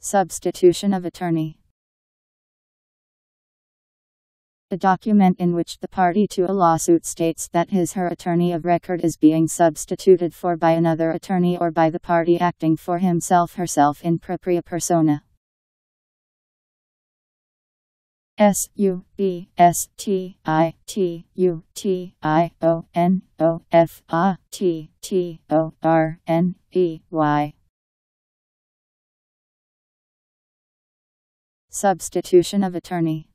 Substitution of attorney. A document in which the party to a lawsuit states that his/her attorney of record is being substituted for by another attorney or by the party acting for himself/herself in propria persona. Substitutionofattorney. Substitution of attorney.